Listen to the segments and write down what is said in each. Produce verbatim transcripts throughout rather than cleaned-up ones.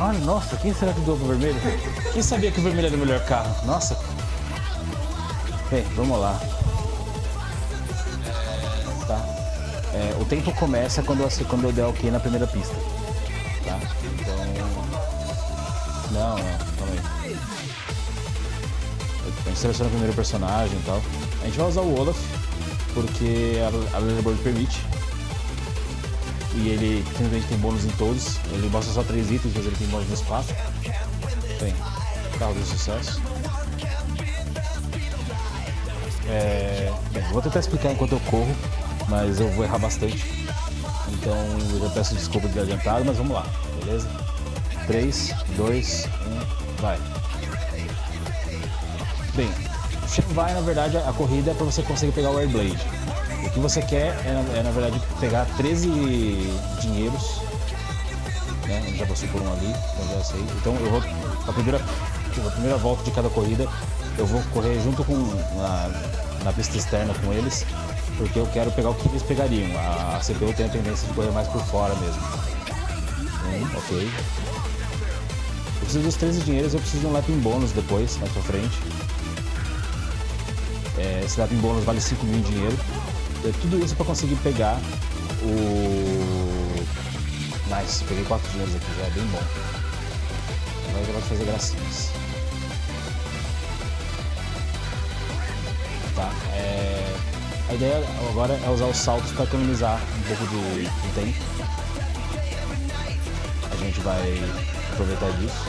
Olha, nossa, quem será que deu pro vermelho? Quem sabia que o vermelho era o melhor carro? Nossa. Bem, vamos lá. Tá. É, o tempo começa quando eu, quando eu der ok na primeira pista. Tá? Então... Não, não, calma aí. A gente seleciona o primeiro personagem e tal. A gente vai usar o Olaf, porque a, a leaderboard permite. E ele simplesmente tem bônus em todos. Ele mostra só três itens, mas ele tem bônus nos quatro. Bem, carro de sucesso. É... Bem, vou tentar explicar enquanto eu corro, mas eu vou errar bastante. Então eu já peço desculpa de adiantado, mas vamos lá, beleza? três, dois, um, vai. Bem, vai, na verdade, a corrida é para você conseguir pegar o Airblade. O que você quer é, é na verdade, pegar treze dinheiros. Né? Eu já passei por um ali, então já sei. Então eu vou, a primeira, a primeira volta de cada corrida, eu vou correr junto com, na, na pista externa com eles, porque eu quero pegar o que eles pegariam. A, a C P U tem a tendência de correr mais por fora mesmo. Um, ok. Eu preciso dos treze dinheiros, eu preciso de um lapping bônus depois, mais pra frente. É, esse lapping bônus vale cinco mil em dinheiro. É tudo isso para conseguir pegar o... Nice, peguei quatro dinheiros aqui, já é bem bom. Agora já vai fazer gracinhas. Tá, é... A ideia agora é usar os saltos para economizar um pouco de, de tempo. A gente vai aproveitar disso.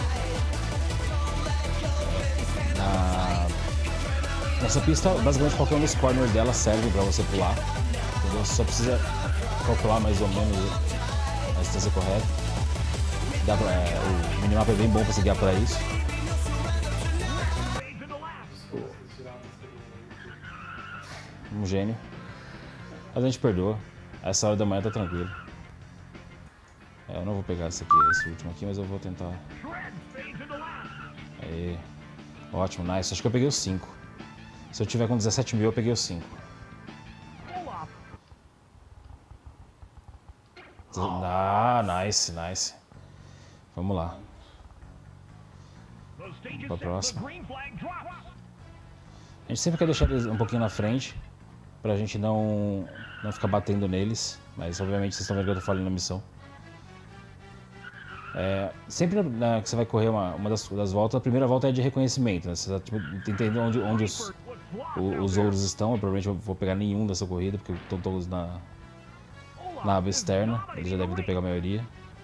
Na... Nessa pista, basicamente qualquer um dos corners dela serve para você pular. Entendeu? Você só precisa calcular mais ou menos a distância correta. Dá pra, é, o minimapa é bem bom para se guiar para isso. Um gênio. Mas a gente perdoa. Essa hora da manhã tá tranquilo. É, eu não vou pegar esse aqui, esse último aqui, mas eu vou tentar. Aí. Ótimo, nice. Acho que eu peguei os cinco. Se eu tiver com dezessete mil, eu peguei os cinco. Ah, nice, nice. Vamos lá. Vamos pra próxima. A gente sempre quer deixar eles um pouquinho na frente, pra gente não, não ficar batendo neles. Mas obviamente vocês estão vendo que eu tô falando na missão. É, sempre né, que você vai correr uma, uma das, das voltas, a primeira volta é de reconhecimento, né? Você tá tipo, entendendo onde, onde os, o, os ouros estão. Eu provavelmente eu vou pegar nenhum dessa corrida, porque estão todos na, na aba externa. Ele já deve ter pego a maioria.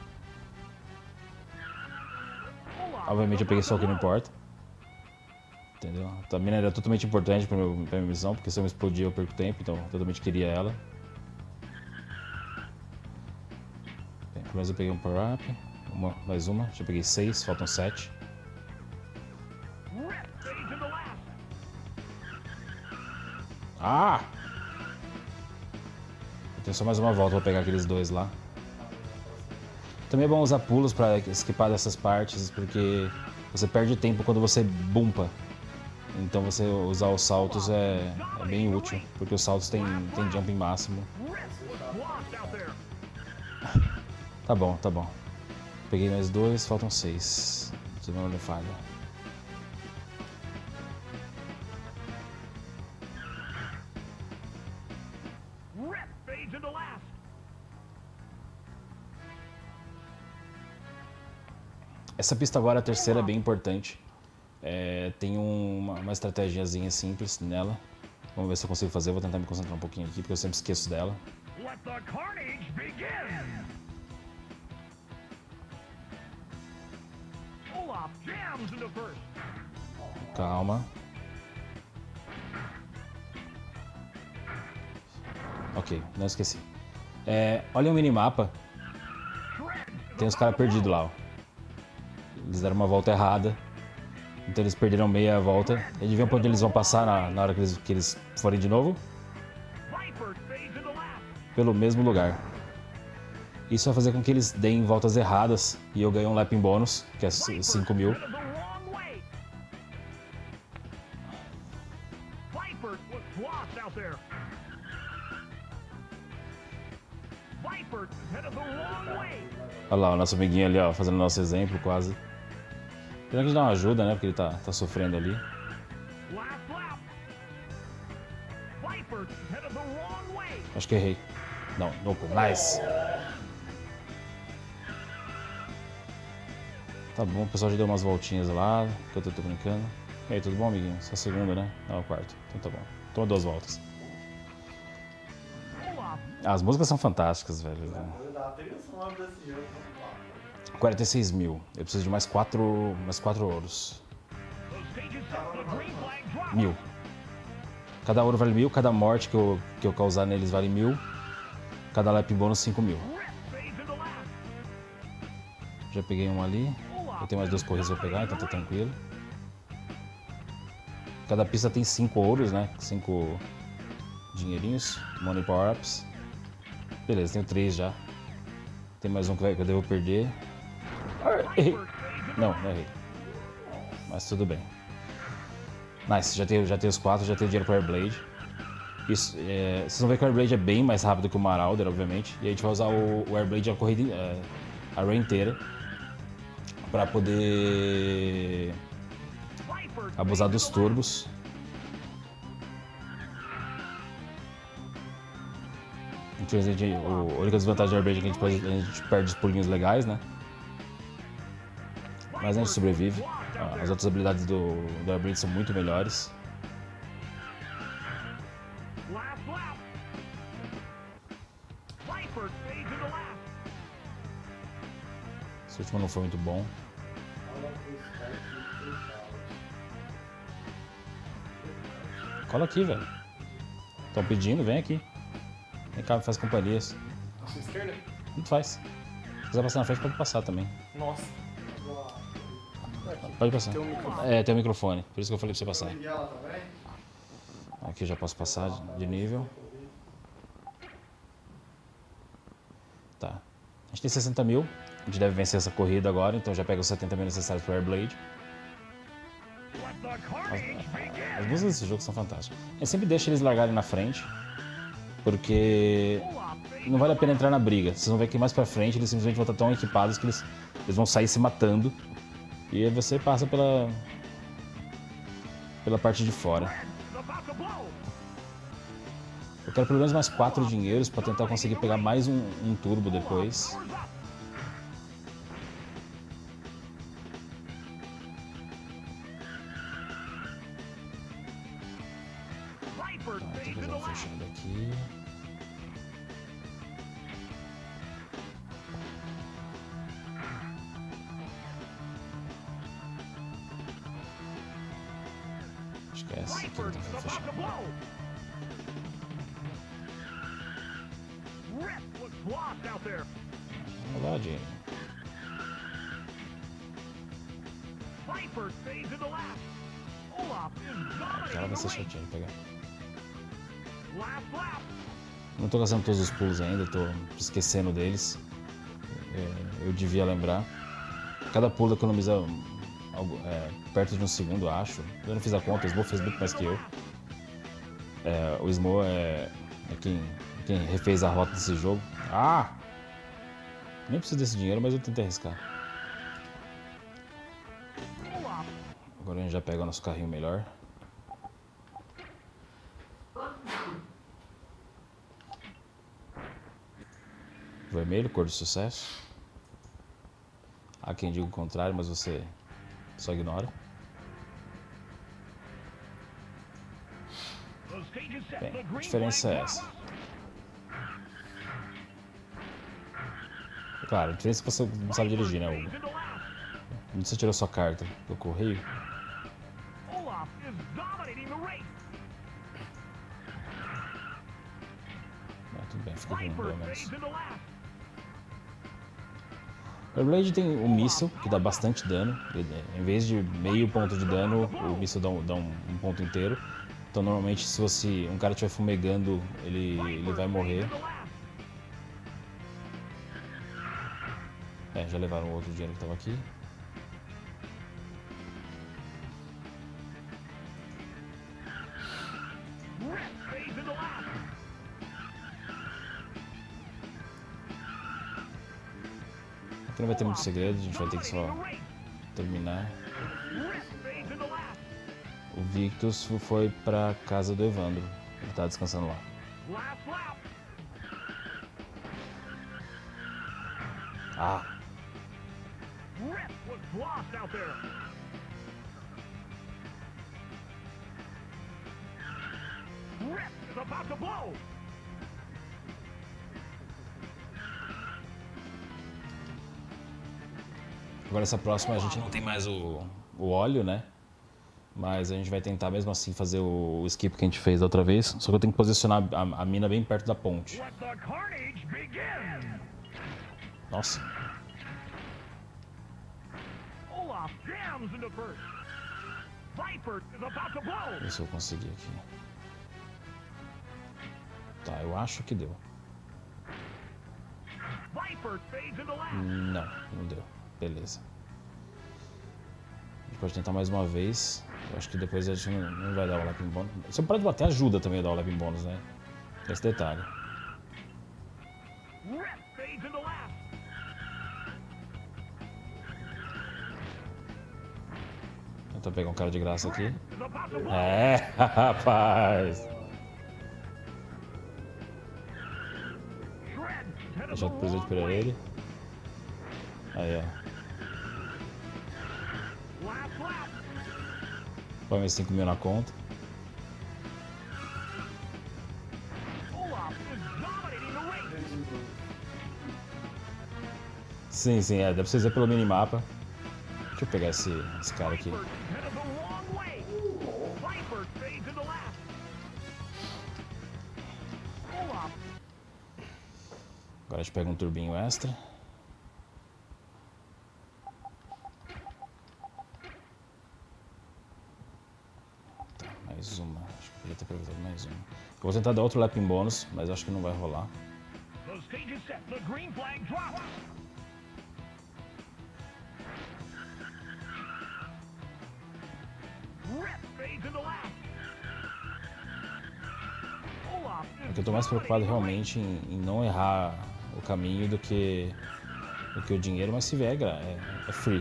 Obviamente eu peguei só o que não importa. Entendeu? A mina era totalmente importante pra, meu, pra minha missão, porque se eu me explodir eu perco tempo, então eu totalmente queria ela. Bem, pelo menos eu peguei um power-up. Uma, mais uma, já peguei seis, faltam sete. Ah! Eu tenho só mais uma volta pra pegar aqueles dois lá. Também é bom usar pulos pra esquipar dessas partes, porque você perde tempo quando você bumpa. Então você usar os saltos é, é bem útil, porque os saltos tem, tem jumping máximo. Tá bom, tá bom. Peguei mais dois, faltam seis. Se não me falha. Essa pista agora, a terceira, é bem importante. É, tem um, uma, uma estratégiazinha simples nela. Vamos ver se eu consigo fazer. Vou tentar me concentrar um pouquinho aqui, porque eu sempre esqueço dela. Calma. Ok, não esqueci. É, olha o minimapa. Tem os caras perdidos lá, ó. Eles deram uma volta errada. Então eles perderam meia volta. Eles viram pra onde eles vão passar na, na hora que eles, que eles forem de novo. Pelo mesmo lugar. Isso vai fazer com que eles deem voltas erradas. E eu ganho um lapping bônus, que é cinco mil. Olha lá, o nosso amiguinho ali, ó, fazendo nosso exemplo, quase. Pena que a gente dá uma ajuda, né? Porque ele tá, tá sofrendo ali. Acho que errei. Não, não, nice. Tá bom, o pessoal já deu umas voltinhas lá, enquanto eu tô brincando. E aí, tudo bom, amiguinho? Só a segunda, né? Não, o quarto. Então tá bom. Toma duas voltas. As músicas são fantásticas, velho. quarenta e seis mil. Eu preciso de mais quatro, mais quatro ouros. Mil. Cada ouro vale mil, cada morte que eu, que eu causar neles vale mil. Cada lap bônus cinco mil. Já peguei um ali. Eu tenho mais duas corridas pra pegar, então tá tranquilo. Cada pista tem cinco ouros, né? cinco dinheirinhos. Money Power-Ups. Beleza, tenho três já. Tem mais um que eu devo perder. Errei. Não, não errei. Mas tudo bem. Nice, já tenho, já tenho os quatro, já tenho dinheiro para Airblade. Isso, é, vocês vão ver que o Airblade é bem mais rápido que o Marauder, obviamente. E a gente vai usar o, o Airblade a corrida, é, a run inteira. Para poder abusar dos turbos. Infelizmente, a única desvantagem do Airblade é que a gente, pode, a gente perde os pulinhos legais, né? Mas a gente sobrevive. As outras habilidades do, do Airblade são muito melhores. Esse último não foi muito bom. Cola aqui, velho. Estão pedindo, vem aqui. Vem cá, faz companhias. Na sua esquerda? Muito faz. Se quiser passar na frente, pode passar também. Nossa. Pode passar. Tem um microfone. É, tem um microfone. Por isso que eu falei pra você passar. Liguei ela também. Aqui eu já posso passar de nível. Tá. A gente tem sessenta mil. A gente deve vencer essa corrida agora, então já pega os setenta mil necessários para o Airblade. As, as músicas desse jogo são fantásticas. A gente sempre deixa eles largarem na frente, porque não vale a pena entrar na briga. Vocês vão ver que mais pra frente eles simplesmente vão estar tão equipados que eles, eles vão sair se matando. E aí você passa pela, pela parte de fora. Eu quero pelo menos mais quatro dinheiros para tentar conseguir pegar mais um, um turbo depois. Tá, tem que fazer um fechando aqui. Acho que é essa aqui que eu tenho que fechar. Vamos lá, Jane. Aquela vai ser chatinha de pegar. Não tô gastando todos os pulos ainda, tô esquecendo deles. É, eu devia lembrar. Cada pulo economiza algo, é, perto de um segundo, acho. Eu não fiz a conta, o Smo fez muito mais que eu. É, o Smo é, é quem, quem refez a rota desse jogo. Ah! Nem preciso desse dinheiro, mas eu tentei arriscar. Agora a gente já pega o nosso carrinho melhor. Vermelho, cor do sucesso. Há quem diga o contrário, mas você só ignora. Bem, a diferença é essa. Claro, a diferença é que você não sabe dirigir, né, Hugo? Onde você tirou sua carta? Do correio? Ah, tudo bem, fica com um, pelo menos. O Airblade tem o míssil, que dá bastante dano. Em vez de meio ponto de dano, o míssil dá, um, dá um, um ponto inteiro. Então, normalmente, se você, um cara estiver fumegando, ele, ele vai morrer. É, já levaram o outro dinheiro que estava aqui. Aqui não vai ter muito segredo, a gente vai ter que só terminar. O Victus foi pra casa do Evandro. Ele tá descansando lá. Ah! Agora essa próxima a gente não tem mais o, o óleo, né? Mas a gente vai tentar mesmo assim fazer o, o skip que a gente fez da outra vez. Só que eu tenho que posicionar a, a mina bem perto da ponte. Nossa. Ver se eu consegui aqui. Tá, eu acho que deu. Não, não deu. Beleza. A gente pode tentar mais uma vez. Eu acho que depois a gente não, não vai dar o lapping bônus. Se eu parar de bater, ajuda também a dar o lapping bônus, né? Esse detalhe. Tentar pegar um cara de graça aqui. É, rapaz! Deixa eu presente pra ele. Aí, ó. Põe mais cinco mil na conta. Sim, sim, é. Dá pra vocês ver pelo minimapa. Deixa eu pegar esse, esse cara aqui. Agora a gente pega um turbinho extra. Tá, mais uma. Acho que podia ter aproveitado mais uma. Eu vou tentar dar outro lapping bônus, mas acho que não vai rolar. É que eu tô mais preocupado realmente em, em não errar o caminho do que, do que o dinheiro, mas se vier é, é free.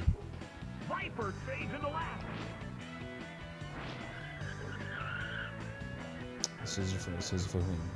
Isso foi, isso foi ruim.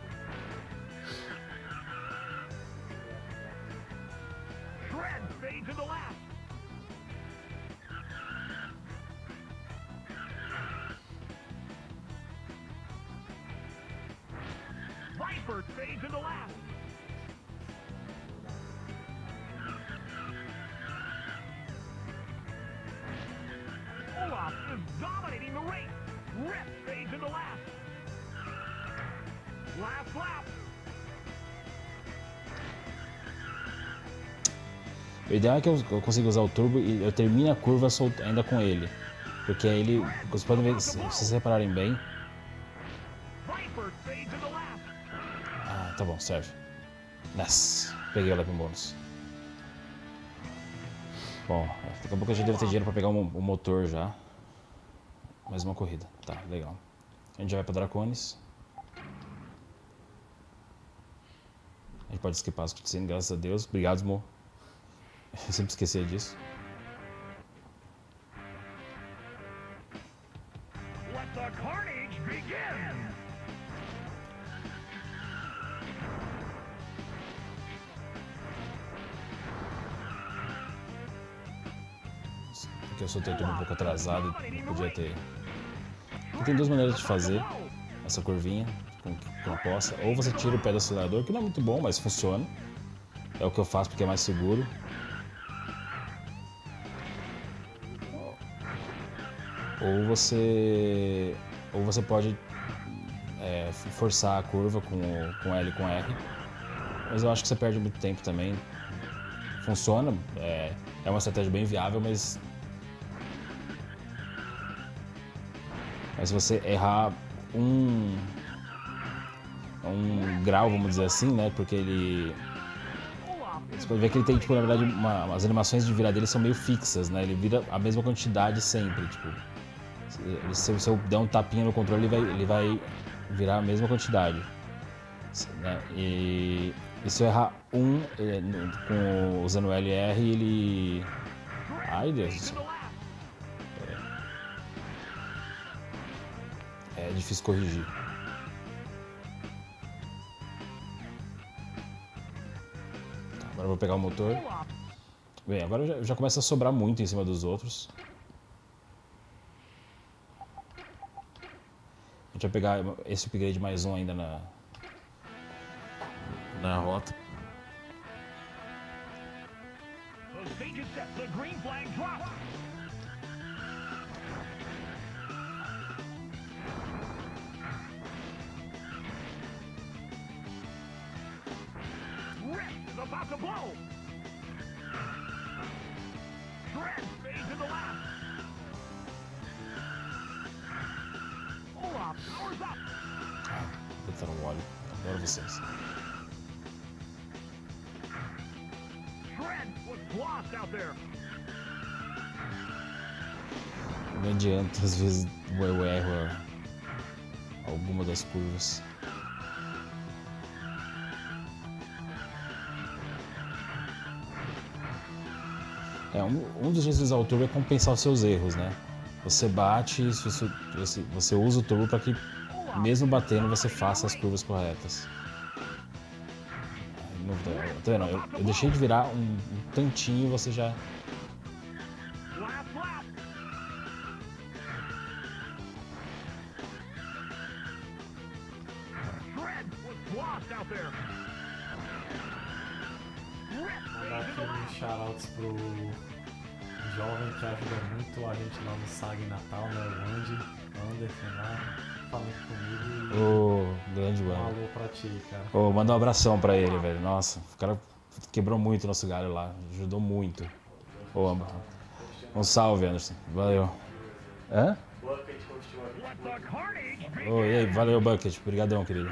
O ideal é que eu, eu consiga usar o turbo e eu termine a curva ainda com ele. Porque aí ele, vocês podem ver, se vocês repararem bem. Ah, tá bom, serve. Nice. Peguei o lapping bônus. Bom, daqui a pouco a gente deve ter dinheiro pra pegar o, o motor já. Mais uma corrida. Tá, legal. A gente já vai pra Dracones. A gente pode skipar as cutscenes, graças a Deus. Obrigado, Mo. Eu sempre esquecia disso. Let the carnage begin. Porque eu soltei o turbo um pouco atrasado, podia ter. E tem duas maneiras de fazer essa curvinha com, com a poça. Ou você tira o pé do acelerador, que não é muito bom, mas funciona. É o que eu faço porque é mais seguro. Ou você, ou você pode é, forçar a curva com, com L e com R, mas eu acho que você perde muito tempo também. Funciona, é, é uma estratégia bem viável, mas, mas se você errar um, um grau, vamos dizer assim, né, porque ele... Você pode ver que ele tem, tipo, na verdade, uma, as animações de virar dele são meio fixas, né, ele vira a mesma quantidade sempre, tipo... Se eu der um tapinha no controle, ele vai, ele vai virar a mesma quantidade, né? E E se eu errar um ele, com usando o L R, ele... Ai, Deus do céu. É, é difícil corrigir. Tá, agora eu vou pegar o motor. Bem, agora já, já começa a sobrar muito em cima dos outros. A gente vai pegar esse upgrade mais um ainda na... Na rota. Ah, botaram um óleo. Adoro vocês. Não adianta, às vezes eu erro alguma das curvas. É, um, um dos jeitos de usar o turbo é compensar os seus erros, né? Você bate, você, você, você usa o turbo para que, mesmo batendo, você faça as curvas corretas. Não, tá vendo? Eu, eu deixei de virar um, um tantinho e você já... Mandar aqui uns shoutouts pro jovem que ajuda muito a gente lá no S A G Natal, né? O Andy, Anderson lá, falando comigo. Ô, oh, grande Um mano. alô pra ti, cara. Ô, oh, manda um abração pra ele, velho. Nossa, o cara quebrou muito o nosso galho lá, ajudou muito. Ô, oh, um salve, Anderson. Valeu. Hã? Ô, oh, e aí, valeu, Bucket. Obrigadão, querido.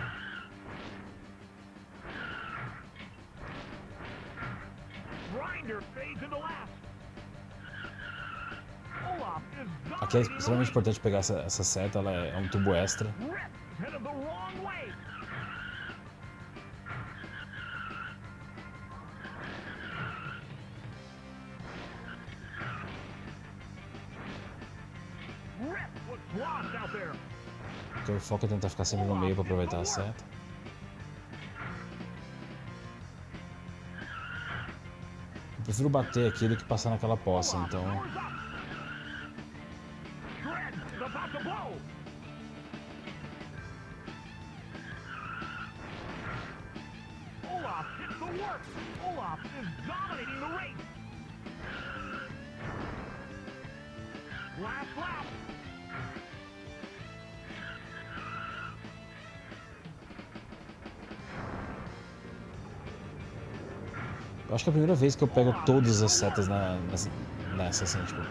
Aqui é extremamente importante pegar essa, essa seta, ela é, é um tubo extra. Então o foco é tentar ficar sempre no meio para aproveitar a seta. Eu prefiro bater aqui do que passar naquela poça, então... Eu acho que é a primeira vez que eu pego todas as setas na, nessa, nessa assim, tipo...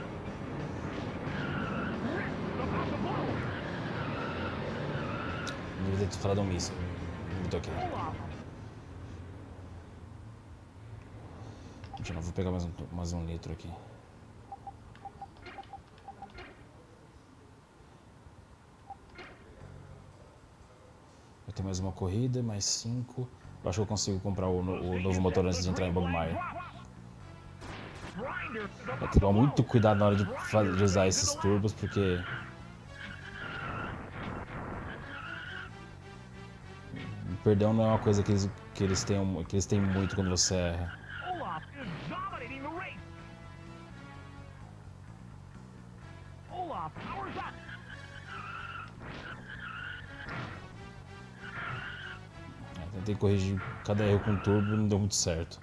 Não devia ter falado um míssil. Não me toquei. Gente, eu vou pegar mais um, mais um litro aqui. Eu tenho mais uma corrida, mais cinco. Eu acho que eu consigo comprar o, o novo motor antes de entrar em Bogmire. Vai ter que tomar muito cuidado na hora de, fazer, de usar esses turbos, porque... O perdão não é uma coisa que eles, que eles, têm, que eles têm muito quando você erra. Tentei corrigir cada erro com turbo e não deu muito certo.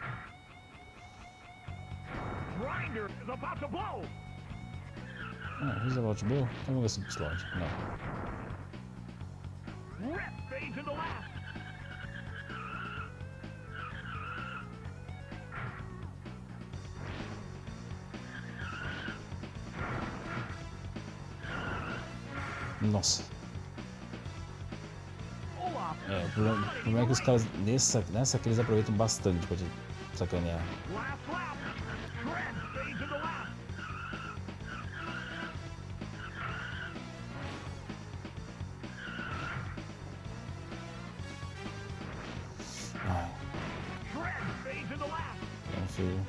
Ah, he's about to blow? Então vamos ver se explode. Não. Nossa. É, o problema, o problema é que os caras nessa, nessa aqui eles aproveitam bastante pra te sacanear. Ai. feio.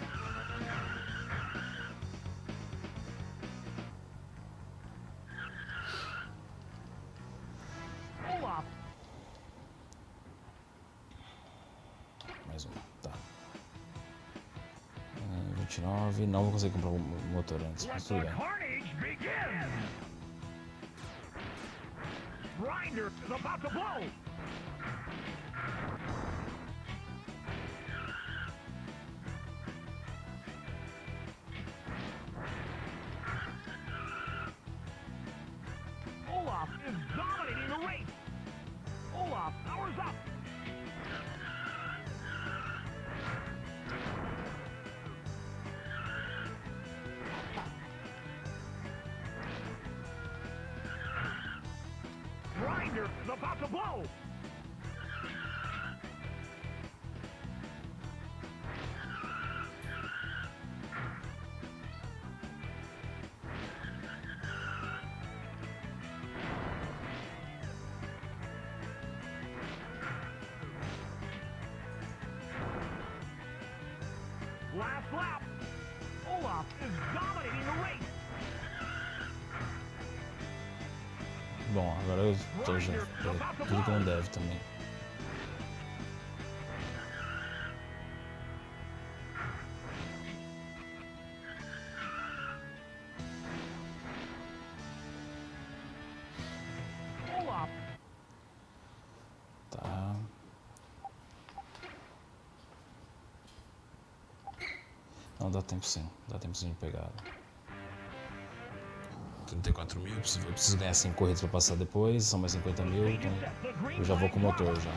Mais uma, tá. Uh, vinte e nove, não vou conseguir comprar o motor antes, mas tudo bem. Grinder is about to blow. Olaf is dominating the race. Olaf powers up. Grinder is about to blow. Last lap. Olaf is dominating the race. Bom, agora eu tô já. É tudo que não deve também. Olaf. Tá. Não, dá tempo sim. Dá tempo sim de pegar. trinta e quatro mil, eu preciso, eu preciso ganhar cinco corridas para passar depois, são mais cinquenta mil, então eu já vou com o motor já.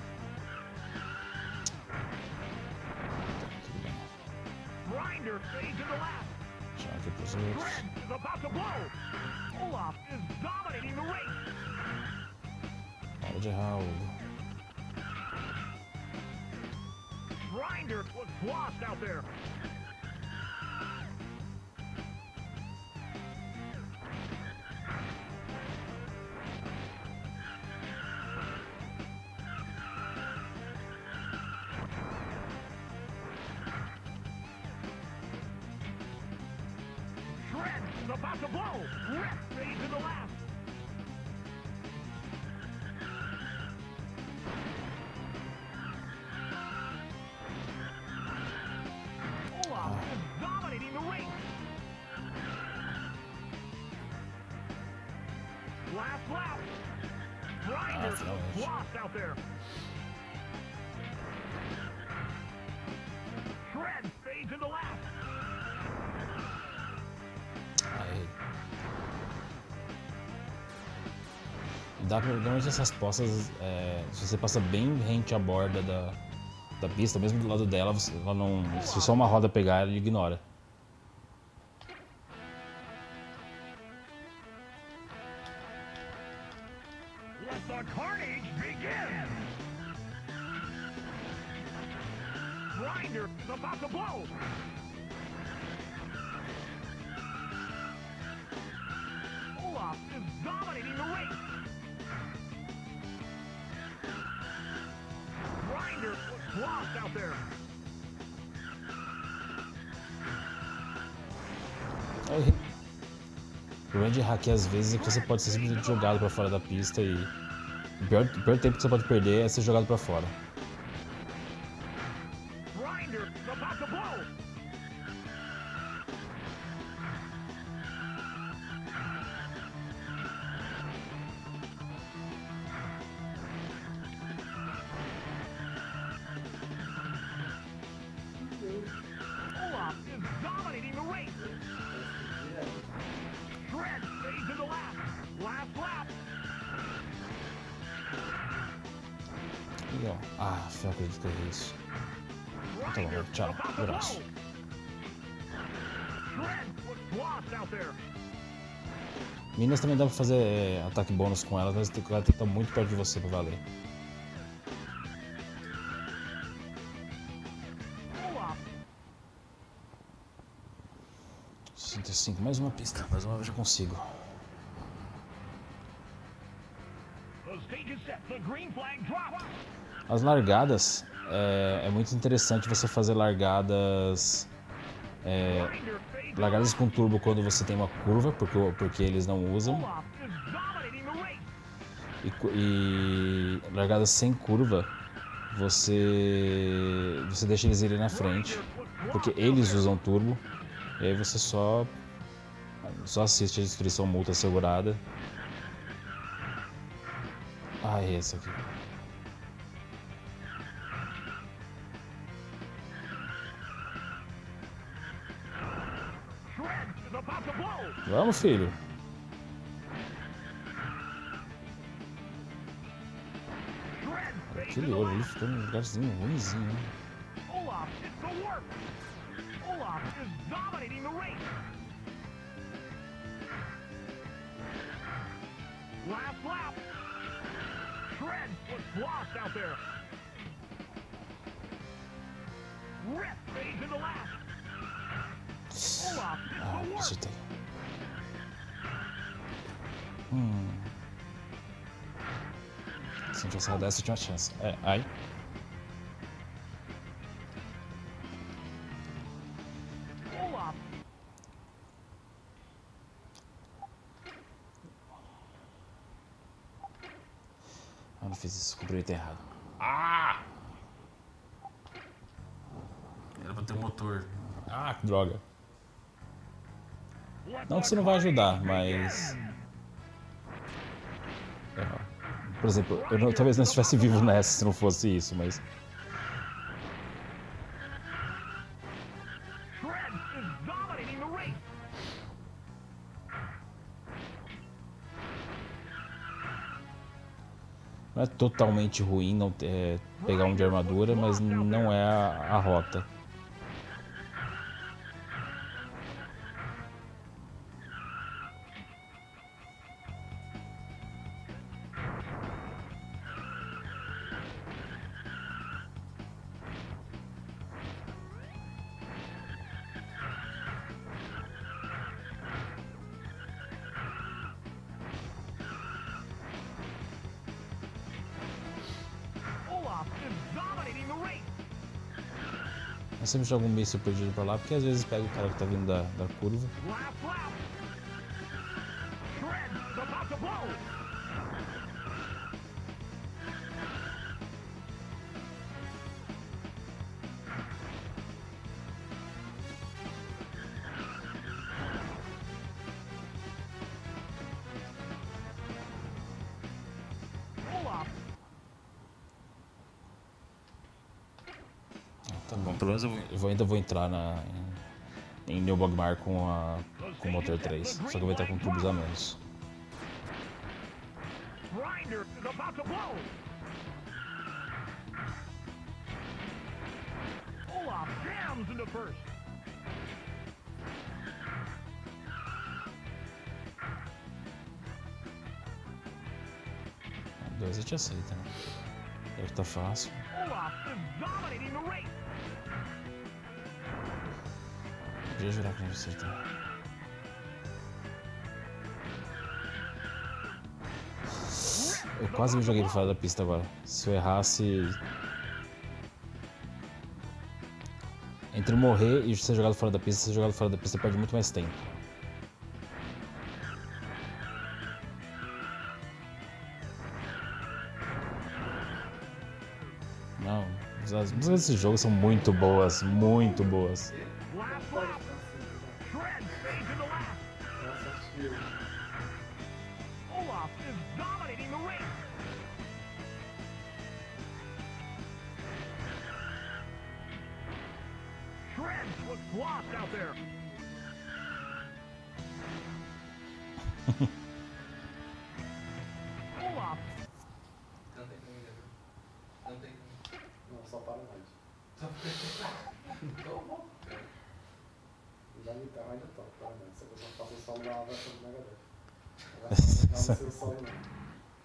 Tá, tudo bem. Já aqui pros outros. Para de errar, Hugo. Grinder was lost out there. Shred is about to blow. Ref fades to the last. Olaf is dominating the race. Last lap. Grinder was lost out there. Shred fades into last. Aí. Dá pra, normalmente essas postas, é, se você passa bem rente à borda da, da pista, mesmo do lado dela, você, ela não, se só uma roda pegar, ela ignora. Let the carnage begin! Grinder is about to blow! Olaf is dominating the race! Grinder was lost out there! Aí, o problema de hack às vezes é que você pode ser simplesmente jogado pra fora da pista e o pior, o pior tempo que você pode perder é ser jogado pra fora. Grinder is about to blow! Olaf is dominating the race! Shred fades into last! Last lap! E, ó, ah, eu acredito que é isso. Tá bom, tchau, abraço. Shred was lost out there! Minas também dá pra fazer é, ataque bônus com elas, mas tem que estar muito perto de você pra valer. Olaf sessenta e cinco, mais uma pista, mais uma eu já consigo. The stage is set. The green flag drops. As largadas, é, é muito interessante você fazer largadas é, largadas com turbo quando você tem uma curva, porque, porque eles não usam, e, e largadas sem curva você você deixa eles irem na frente, porque eles usam turbo, e aí você só só assiste a destruição mútua assegurada. Ah, é esse aqui. Vamos, filho. Aquele olho ali ficou num lugarzinho ruimzinho, né? Olaf is the warp. Olaf is dominating the race. Last lap. Shred was lost out there. Rip fades into last. Olaf is Ah, the warp. acertei. Hum. Se não tivesse rodado, você tinha uma chance. É, ai. Olaf. Ah, não fiz isso, comprei o item errado. Ah! Era pra ter um motor. Ah, que droga. Não que isso não vai ajudar, mas... É, por exemplo, eu não, talvez não estivesse vivo nessa se não fosse isso, mas... Shred is dominating the race. Não é totalmente ruim não ter, é, pegar um de armadura, mas não é a, a rota. Olaf is dominating the race. Eu sempre jogo um míssil perdido pra lá, porque às vezes pega o cara que tá vindo da, da curva. Last lap. Shred is about to blow. Olaf. Tá bom, pelo menos eu, vou, eu vou- ainda vou entrar na, em, em Nilbogmar com, a, com o motor três, só que eu vou entrar com tubos a menos. Grinder is about to blow. Olaf jams into first. Dois a gente aceita, né? Deve tá fácil. Olaf is dominating the race. Podia jurar que a gente acertar. Eu quase me joguei de fora da pista agora. Se eu errasse... Entre morrer e ser jogado fora da pista, ser jogado fora da pista perde muito mais tempo. Não, as músicas desse jogo são muito boas, muito boas. Last lap. Shred fades into last. Olaf is dominating the race. Shred was lost out there. Olaf. Não tem pra mim, né? Não tem pra mim. Não, só para mais. Então, bom. Já me tá, ainda top, para mais. Se a pessoa passa o solo da versão do Mega Drive. Agora não vai ser o solo não.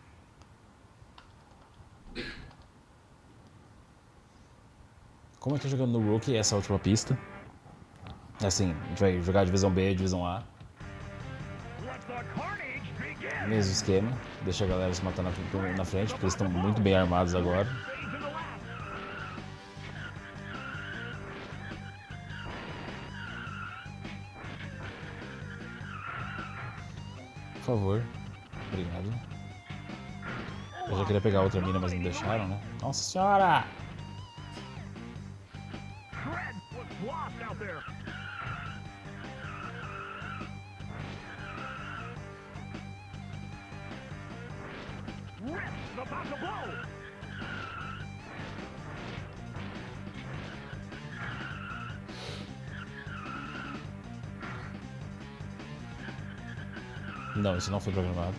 Como eu tô jogando no Rookie, essa é a última pista. Assim, a gente vai jogar divisão B, divisão A. Let the carnage begin. Mesmo esquema. Deixa a galera se matar na, na frente, porque eles estão muito bem armados agora. Fades into last. Por favor. Obrigado. Eu já queria pegar outra mina, mas não deixaram, né? Nossa senhora! Shred was lost out there. Rip is about to blow. Não, isso não foi programado.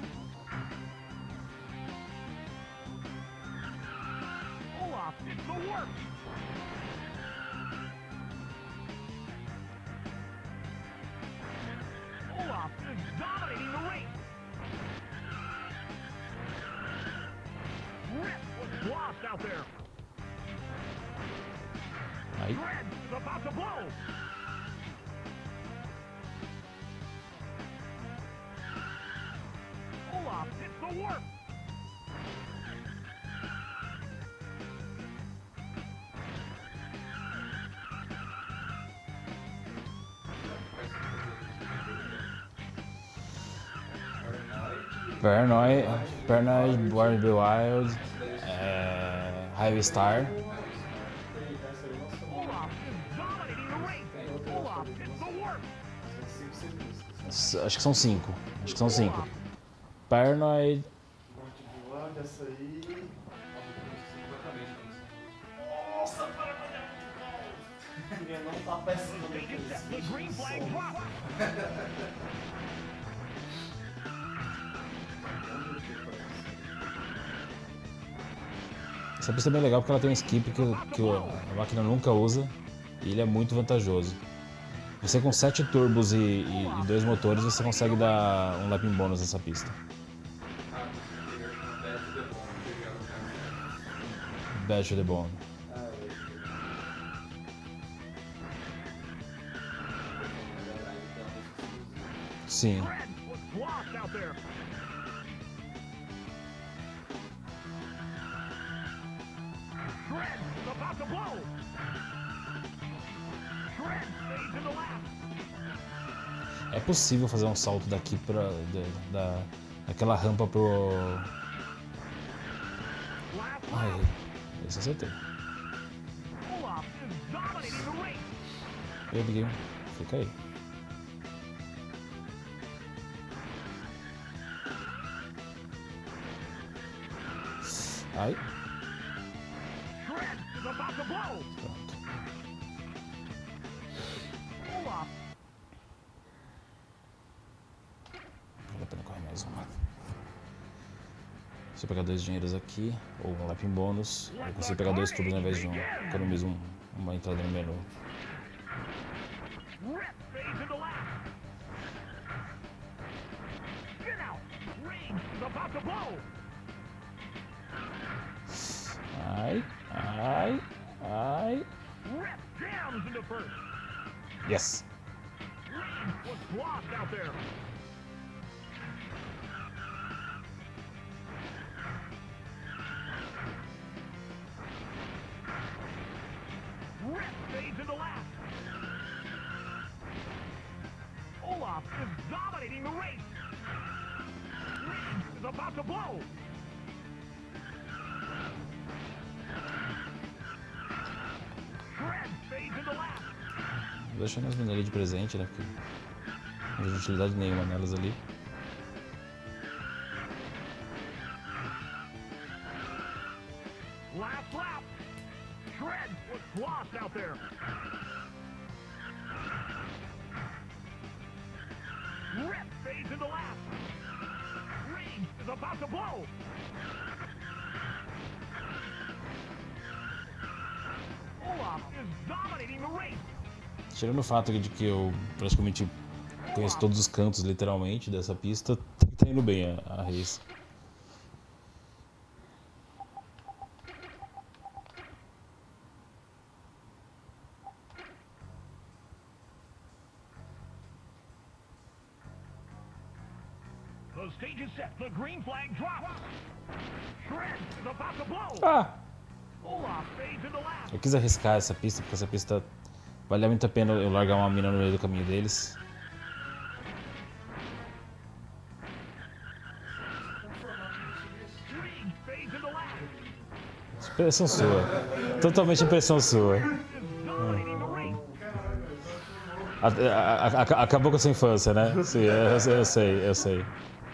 Olaf did the work. Olaf is dominating the race. Rip was lost out there. Aí. Shred is about to blow. Olaf did the work. Paranoid, Paranoid, Born to be Wild, é, Highway Star. Olaf is dominating the race. Olaf did the work. S- Acho que são cinco. Acho que são cinco. Paranoid. Essa aí. Nossa, Ninguém não tá pensando The green flag drop. Essa pista é bem legal porque ela tem um skip que, que a máquina nunca usa e ele é muito vantajoso. Você com sete turbos e, e, e dois motores você consegue dar um lapping bônus nessa pista. Bad to the bone. Sim. Shred was lost out there. Shred is about to blow. Shred stays in the lap. É possível fazer um salto daqui pra. Da, da, daquela rampa pro. Last Ai, lap. esse acertei. Olaf is dominating the race. Eu peguei. Fica aí. Ai, Shred is about to blow. pronto. Olaf Vale a pena correr mais uma. Se eu pegar dois dinheiros aqui, ou um lapping bônus, eu consigo pegar dois turbos ao invés de um. Economizo um, uma entrada no menu. Rip stays in the lap. Spin out. Rage is about to blow. Ai, ai, ai. Rip jams into first. Yes! Rage was lost out there. Rip stays in the lap. Olaf is dominating the race. Rage is about to blow. Shred stays in the lap. Vou deixando as minas ali de presente, né? Porque não vejo utilidade nenhuma nelas ali. Last lap. Shred was lost out there. Rip stays in the lap. Rage is about to blow. Olaf is dominating the race. Tirando o fato de que eu praticamente conheço todos os cantos, literalmente, dessa pista, tá indo bem a, a race. The stage is set. The green flag drops. Shred is about to blow. Ah! Olaf stays in the lap. Eu quis arriscar essa pista, porque essa pista vale muito a pena eu largar uma mina no meio do caminho deles. Impressão sua. Totalmente impressão sua. A, a, a, acabou com a sua infância, né? Sim, eu, eu sei, eu sei.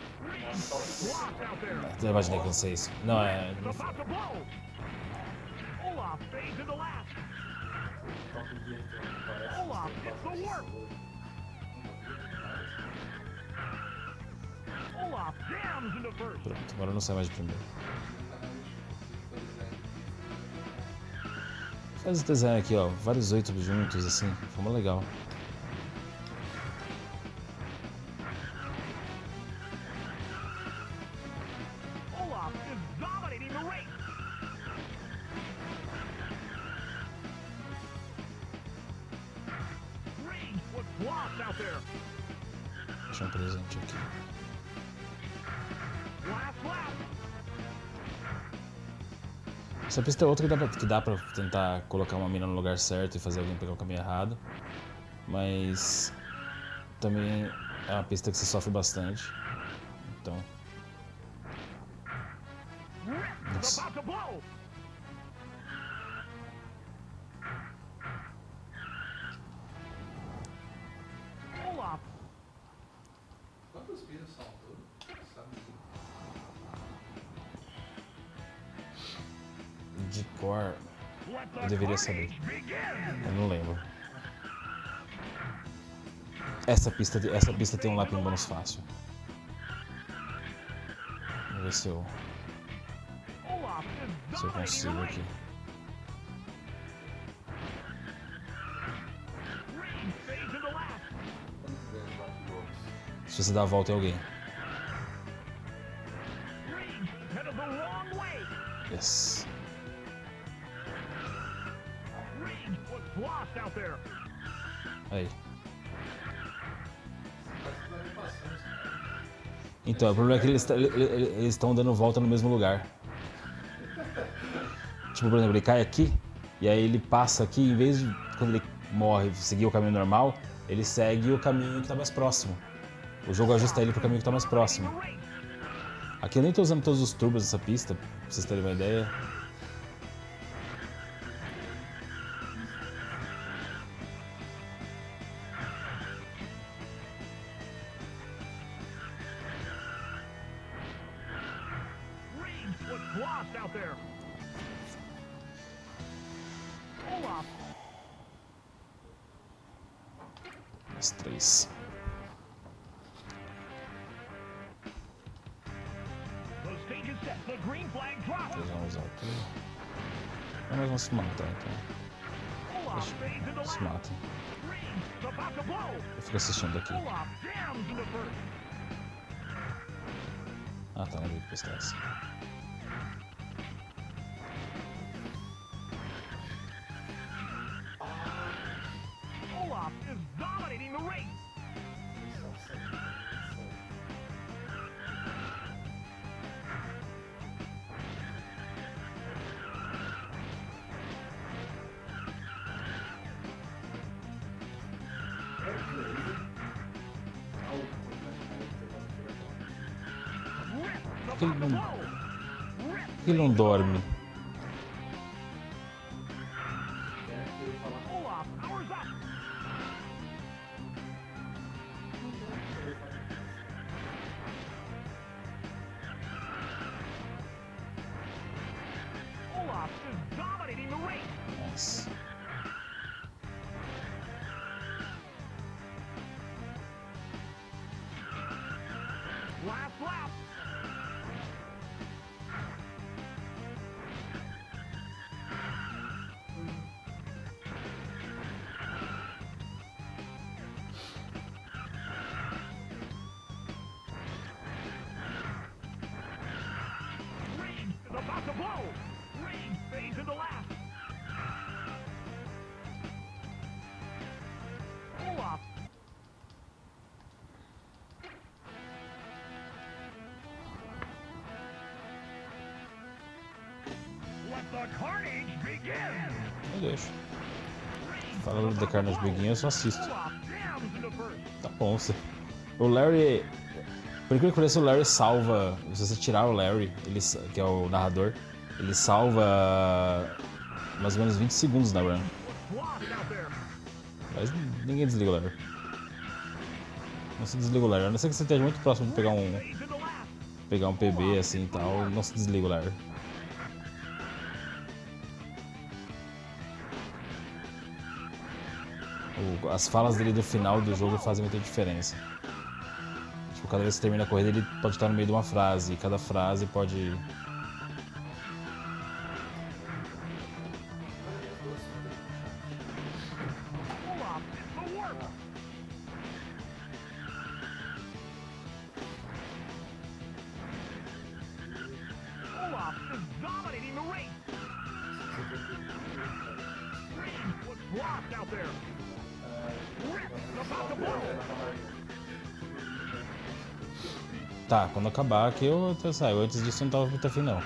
Eu imaginei que não sei isso. Não, é... Pronto, agora eu não sai mais de primeiro. Faz esse desenho aqui, ó. Vários oito juntos, assim. Ficou legal. Deixa um presente aqui. Essa pista é outra que dá, pra, que dá pra tentar colocar uma mina no lugar certo e fazer alguém pegar o caminho errado. Mas também é uma pista que você sofre bastante. Então... Nossa. Quantas pistas são todas? Sabe? De cor, eu deveria saber. Eu não lembro. Essa pista, essa pista tem um lapinho bônus fácil. Vamos ver se eu, se eu consigo aqui. Se você dá a volta em alguém. Yes. Aí. Então, o problema é que eles estão dando volta no mesmo lugar. Tipo, por exemplo, ele cai aqui e aí ele passa aqui, em vez de quando ele morre seguir o caminho normal, ele segue o caminho que está mais próximo. O jogo ajusta ele para o caminho que está mais próximo. Aqui eu nem estou usando todos os turbos dessa pista, pra vocês terem uma ideia. As três. Eles vão usar aqui. Mas nós vamos se matar então. Deixa, se matem. Eu fico assistindo aqui. Ah tá, não vi que pista é essa. Por que ele não, por que ele não dorme? Nice. Last lap. Green is about to blow. Green fades into last. Olaf. Eu deixo. Falando do The Carnage Begin, eu só assisto. Tá bom, você. O Larry. Por incrível que pareça, o Larry salva. Se você tirar o Larry, ele, que é o narrador, ele salva mais ou menos vinte segundos na run. Mas ninguém desliga o Larry. Não se desliga o Larry. A não ser que você esteja muito próximo de pegar um pegar um P B assim e tal, não se desliga o Larry. O, as falas dele do final do jogo fazem muita diferença. Tipo, cada vez que termina a corrida ele pode estar no meio de uma frase, e cada frase pode... Tá, quando acabar aqui eu, eu saio. Antes disso eu não tava muito afim não.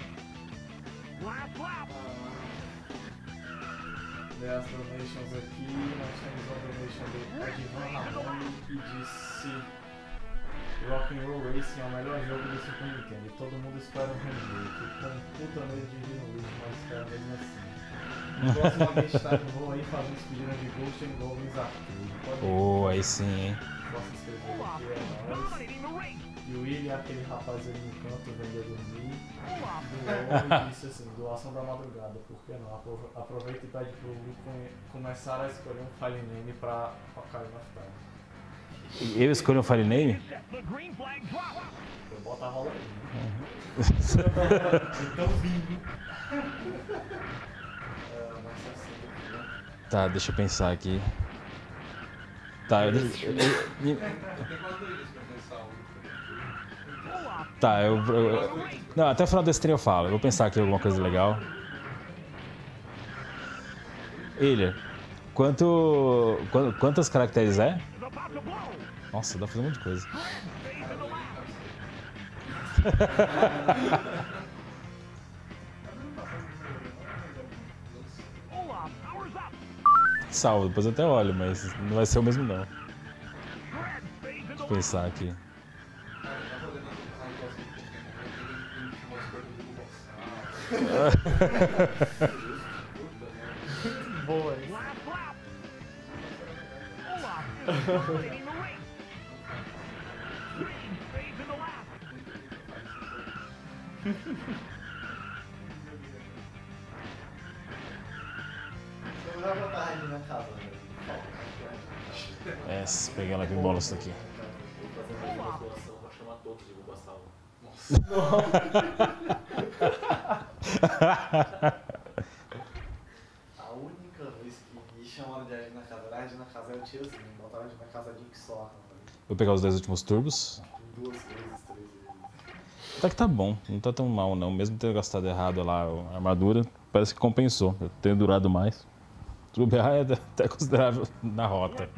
Das donations aqui, nós temos uma donation do Edvan Ramon que disse: Rock'n'Roll Racing é o melhor jogo do Super Nintendo e todo mundo espera um remake. Com puta medo de vir no lixo, mas espera mesmo assim. No próximo Game vou aí fazer um speedrun de Ghost and Goblins Arcade. Oh, aí sim, hein? Posso escrever aqui, é nóis. E o William, aquele rapaz ali no canto, vendo dormir, doou e disse assim: doação da madrugada, por que não? Aprove- Aproveita e pede pro Will começar a escolher um file name pra Ocarina of Time. Eu escolhi um file name? Eu boto a rola aí. Então vindo. Tá, deixa eu pensar aqui. Tá, eu... eu- eu- Tem quanto isso pra pensar um? Tá, eu, eu... Não, até o final desse treino eu falo. Eu vou pensar aqui em alguma coisa legal. Ilha, quanto... qu- quantos caracteres é? Nossa, dá pra fazer um monte de coisa. Salvo, depois eu até olho, mas não vai ser o mesmo não. Deixa eu pensar aqui. Boa, hein? Eu vou botar a Rainha na casa, né? É, peguei ela aqui no bônus aqui. Vou chamar todos e vou passar o. A única vez que me chamaram de Agir na casa era Agir na casa era o tiozinho. Botaram Agir na casa de que só. Vou pegar os dois últimos turbos. Duas vezes, três vezes. Até que tá bom, não tá tão mal não. Mesmo ter gastado errado lá a armadura, parece que compensou. Eu tenho durado mais. Turbo é até considerável na rota.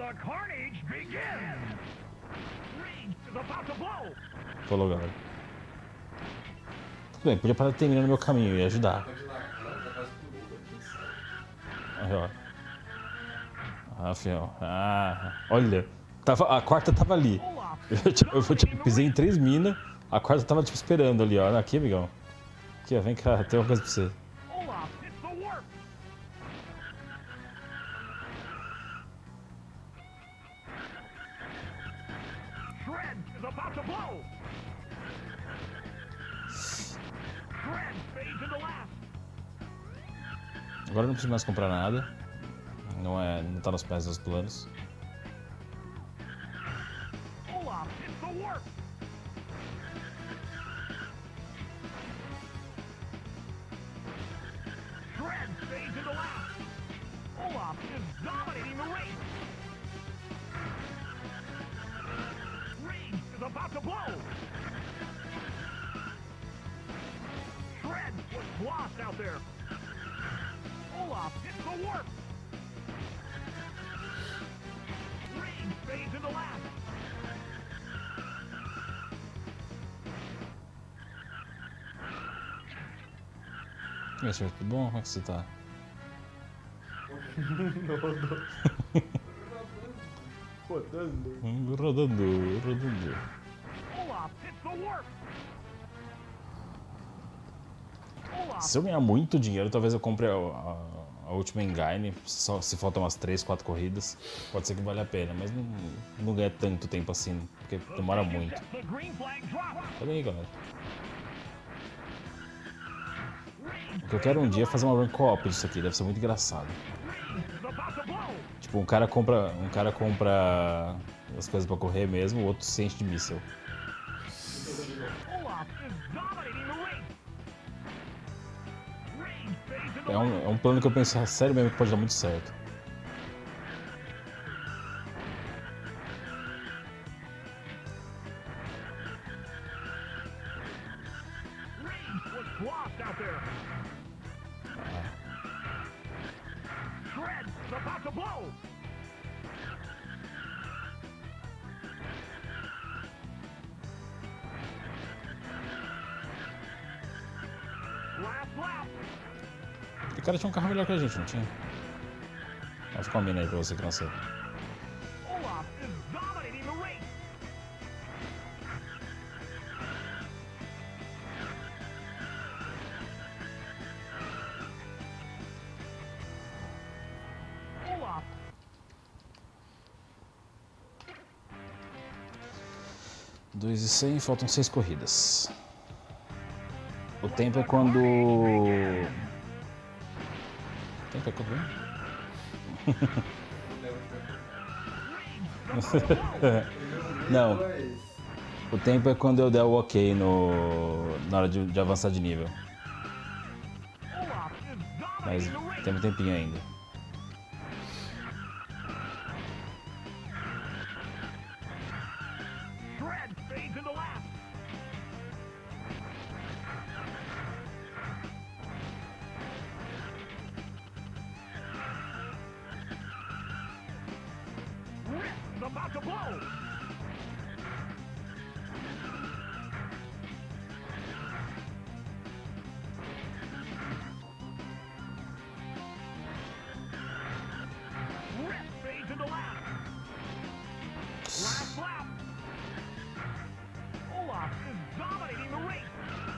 Falou, galera. Tudo bem, podia parar de terminar no meu caminho e ajudar. Aí, ó. Ah, fiel. Ah, olha. Tava, a quarta tava ali. Eu, tinha- eu, tinha- pisei em três minas. A quarta tava tipo esperando ali, ó. Aqui, amigão. Aqui, ó. Vem cá, tem uma coisa pra você. Agora eu não preciso mais comprar nada. Não é, não tá nos pés dos planos. About to blow! Shred was lost out there! Olaf hits the warp! Reigns fades into last! E aí, senhor, tudo bom? Como é que você tá? Rodando. Hum, Rodando, rodando. Olaf hits the warp! Se eu ganhar muito dinheiro, talvez eu compre a, a, a última engine, só se faltam umas três, quatro corridas. Pode ser que valha a pena, mas não, não ganha tanto tempo assim, porque demora muito. Olha aí, galera. O que eu quero um dia é fazer uma run co-op disso aqui, deve ser muito engraçado. Tipo, um cara compra, um cara compra as coisas pra correr mesmo, o outro se enche de míssil. É um, é um plano que eu penso sério mesmo que pode dar muito certo. O cara tinha um carro melhor que a gente, não tinha? Vou ficar uma mina aí pra você que não sei. dois e cem, faltam seis corridas. O tempo é quando... O tempo é quando... Não. O tempo é quando eu der o ok no... na hora de, de avançar de nível. Mas tem um tempinho ainda. About to blow! Rip fades into lap. Last lap. Olaf is dominating the race.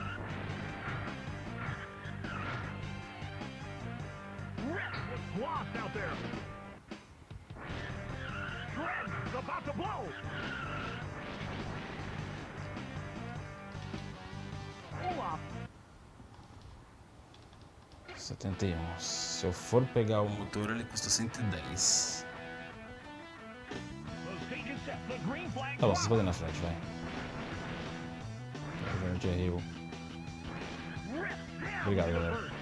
Rip was lost out there. About to blow. Olaf. setenta e um. Se eu for pegar o motor, ele custa cento e dez. Tá bom, vocês podem ir na frente, vai. Eu já errei o... Obrigado, galera.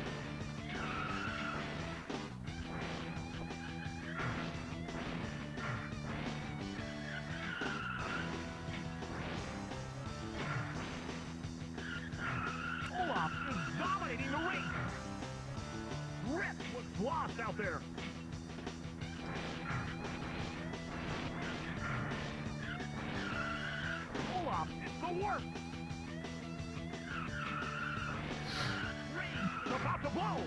Lost out there. Olaf, it's the worst. Rain about to blow.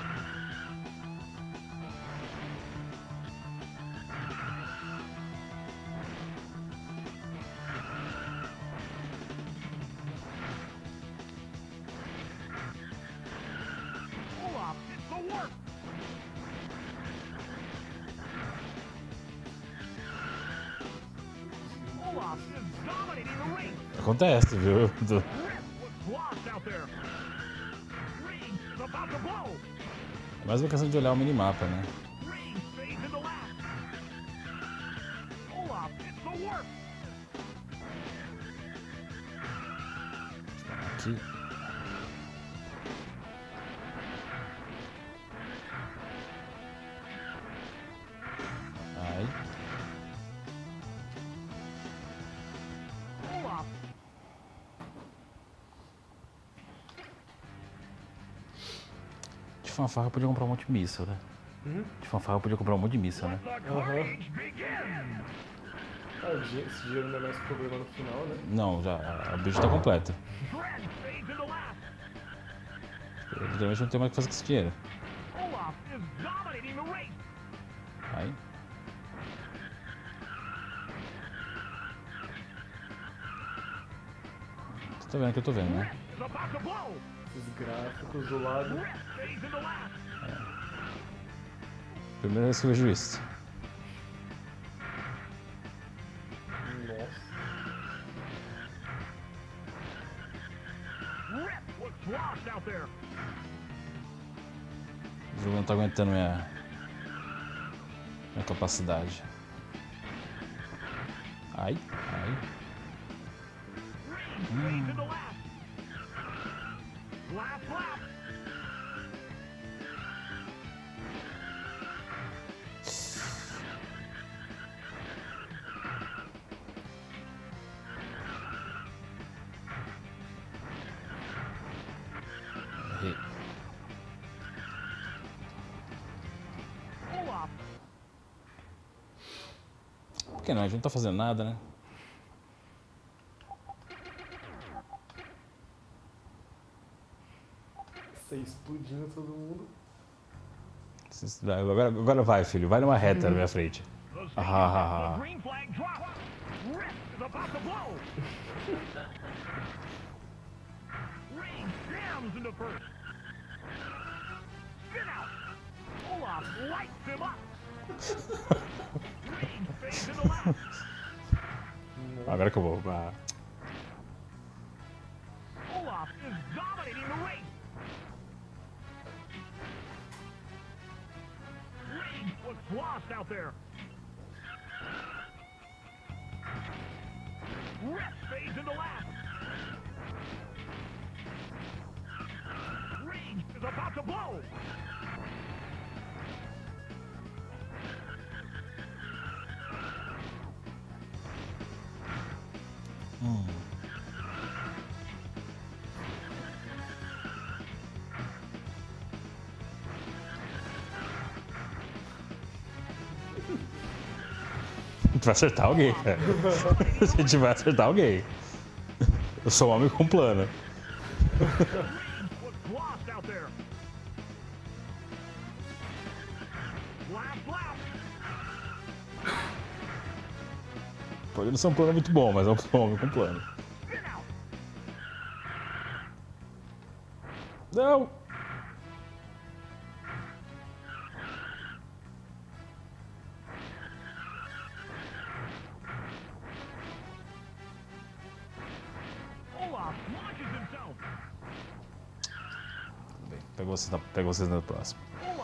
Olaf, it's the worst. Acontece, viu? Do... É mais uma questão de olhar o minimapa, né? Aqui. Aí. De fanfarra eu podia comprar um monte de míssil, né? Uhum. De fanfarra eu podia comprar um monte de míssil, né? Aham. Ah, esse dinheiro não é mais problema no final, né? Não, já, a build tá completa. Eu literalmente não tenho mais o que fazer com esse dinheiro. Aí. Você tá vendo o que eu tô vendo, né? Esses gráficos do lado. Primeira vez que eu vejo isso. Nossa. O jogo não tá aguentando minha, minha capacidade. Ai, ai. Hum. Errei. Por que não? A gente não tá fazendo nada, né? Você explodindo todo mundo. Agora, agora vai, filho. Vai numa reta na minha frente. Ah, ah, ah. Agora que eu vou. Ah. Olaf is dominating the race. Reigns looks lost out there. Rip fades into last. Reigns is about to blow. Hum. A gente vai acertar alguém, cara. A gente vai acertar alguém. Eu sou um homem com plano. Pode não ser um plano muito bom, mas é um homem com plano. Não! Bem, pego vocês, na, pego vocês na próxima.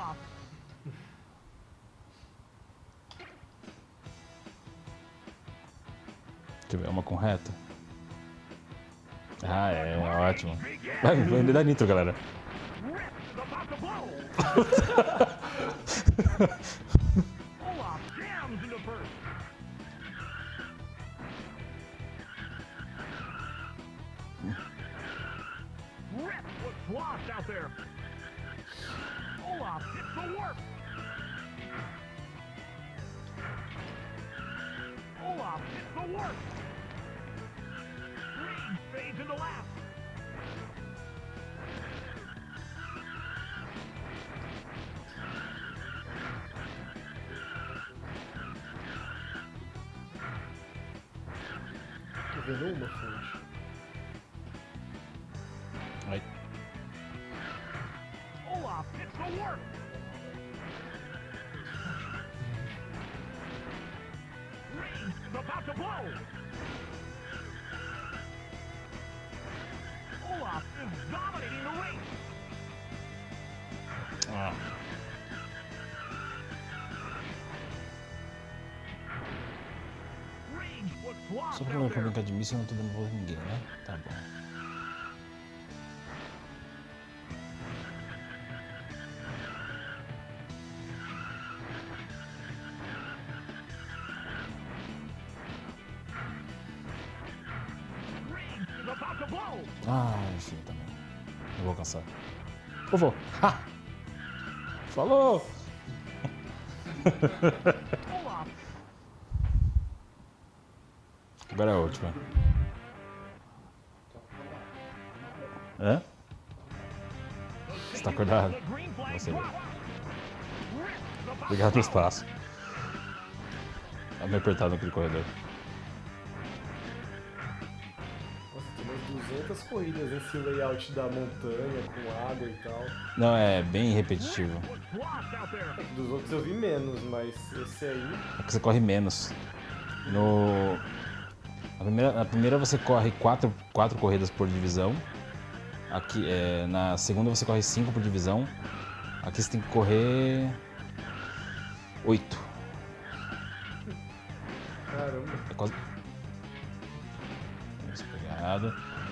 Deixa eu ver, uma com reta. Ah, é, ótimo. Vai, vai dar nitro, galera. Lost out there. Olaf hits the warp. Olaf hits the warp. Reigns fades into last. Tô vendo uma fonte. Aí. Olaf hits the warp. Reigns is about to blow. Olaf is dominating the race. Ah. Reigns was lost Só pra out pra there. brincar de míssil, eu não tô dando bola a ninguém, né? Tá bom. Reigns is about to blow. Ah, enfim, também. Não vou alcançar. Eu vou. Ha! Falou! Olaf Agora é a última. Hã? Você tá acordado? the green flag Você drop. vê. Rip is about Obrigado pelo espaço. Tá meio apertado naquele corredor. Nossa, tem mais duzentas corridas nesse layout da montanha, com água e tal. Não, é bem repetitivo. Dos outros eu vi menos, mas esse aí... É que você corre menos. No... Na primeira, na primeira você corre quatro, quatro corridas por divisão. Aqui, é, na segunda você corre cinco por divisão. Aqui você tem que correr oito. Caramba. É quase... Obrigado.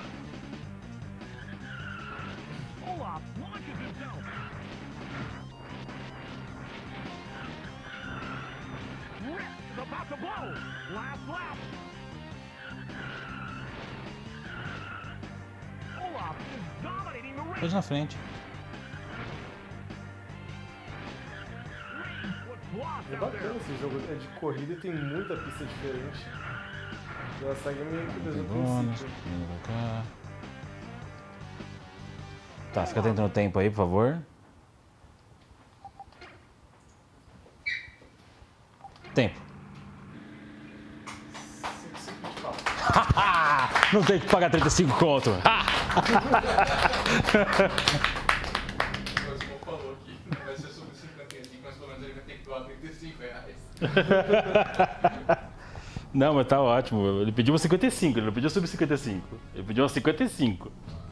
Olaf launches himself. Rick is about to blow. Last lap. Olaf is dominating the race. Pode na frente. É bacana esse jogo, é de corrida e tem muita pista diferente. Ela segue meio que desde o Bônus, princípio. vindo pra cá. Tá, fica atento no tempo aí, por favor. Tempo. Não tem que pagar trinta e cinco conto. O Simão falou que não vai ser sobre cinquenta e cinco, mas pelo menos ele vai ter que doar trinta e cinco reais. Não, mas tá ótimo. Ele pediu uma cinquenta e cinco, ele não pediu sobre cinquenta e cinco. Ele pediu uma cinquenta e cinco.